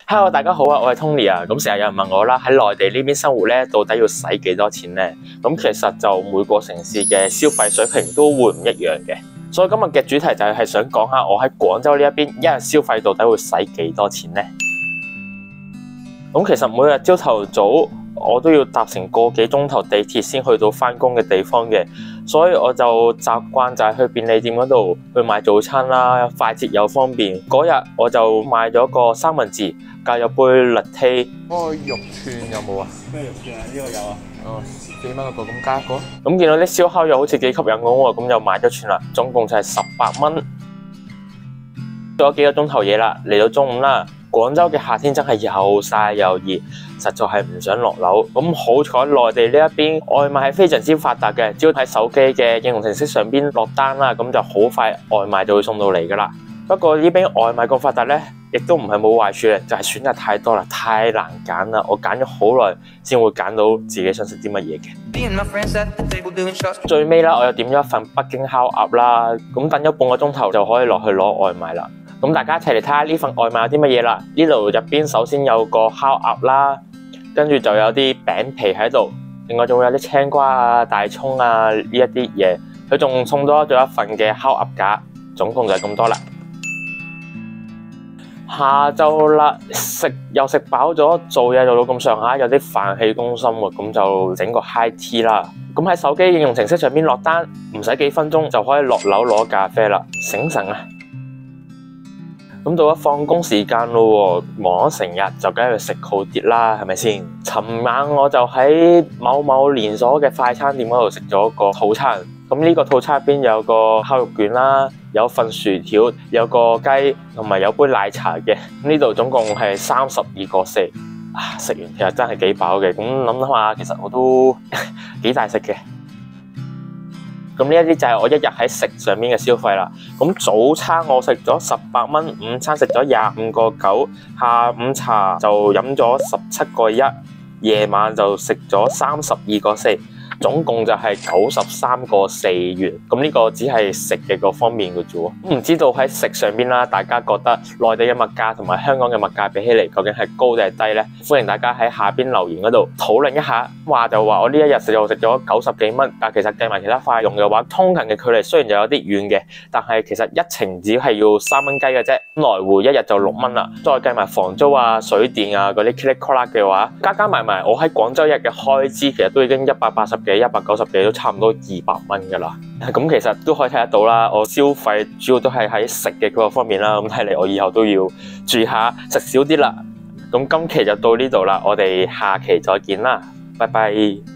Hello， 大家好啊，我係 Tony 啊。咁成日有人問我啦，喺內地呢邊生活咧，到底要使幾多錢呢？咁其實就每個城市嘅消費水平都會唔一樣嘅。所以今日嘅主題就係想講下我喺廣州呢一邊一日消費到底會使幾多錢呢？咁其實每日朝頭早我都要搭成個幾鐘頭地鐵先去到返工嘅地方嘅，所以我就習慣就係去便利店嗰度去買早餐啦，快捷又方便。嗰日我就買咗個三文治，加入杯 latte。嗰個肉串有冇啊？ 咩肉串啊？呢個有啊。 哦，4蚊一個，咁加一個。咁見到啲燒烤又好似幾吸引我喎，咁就買咗串啦，總共就係18蚊。做咗幾個鐘頭嘢啦，嚟到中午啦。廣州嘅夏天真係又曬又熱，實在係唔想落樓。咁好彩內地呢一邊外賣係非常之發達嘅，只要喺手機嘅應用程式上邊落單啦，咁就好快外賣就會送到嚟噶啦。不過呢邊外賣咁發達呢，亦都唔係冇壞處嘅，就係選擇太多啦，太難揀啦。我揀咗好耐先會揀到自己想食啲乜嘢嘅。最尾啦，我又點咗一份北京烤鴨啦，咁等咗半個鐘頭就可以落去攞外賣啦。咁大家一齊嚟睇下呢份外賣有啲乜嘢啦。呢度入邊首先有個烤鴨啦，跟住就有啲餅皮喺度，另外仲會有啲青瓜啊、大蔥啊呢一啲嘢。佢仲送多咗一份嘅烤鴨架，總共就係咁多啦。下晝啦，又食飽咗，做嘢做到咁上下，有啲飯氣攻心喎，咁就整個 high tea 啦。咁喺手機應用程式上邊落單，唔使幾分鐘就可以落樓攞咖啡啦，醒神啊！咁到咗放工時間咯喎，忙咗成日就梗係去食好啲啦，係咪先？尋晚我就喺某某連鎖嘅快餐店嗰度食咗個套餐。咁呢個套餐入邊有個烤肉卷啦，有份薯條，有個雞，同埋有杯奶茶嘅。呢度總共係32個4。食完其實真係幾飽嘅。咁諗下，其實我都幾大食嘅。咁呢一啲就係我一日喺食上面嘅消費啦。咁早餐我食咗18蚊，午餐食咗25個9，下午茶就飲咗17個1，夜晚就食咗32個4，總共就係93個4元。咁呢個只係食嘅個方面嘅啫喎。唔知道喺食上邊啦，大家覺得內地嘅物價同埋香港嘅物價比起嚟，究竟係高定係低呢？歡迎大家喺下邊留言嗰度討論一下。話就話我呢一日食咗90幾蚊，但其實計埋其他費用嘅話，通勤嘅距離雖然就有啲遠嘅，但係其實一程只係要3蚊雞嘅啫，來回一日就6蚊啦。再計埋房租啊、水電啊嗰啲 click clack 嘅話，加埋我喺廣州一日嘅開支，其實都已經180幾、190幾，都差唔多200蚊噶啦。咁其實都可以睇得到啦，我消費主要都係喺食嘅嗰個方面啦。咁睇嚟我以後都要注意下食少啲啦。咁今期就到呢度啦，我哋下期再見啦，拜拜。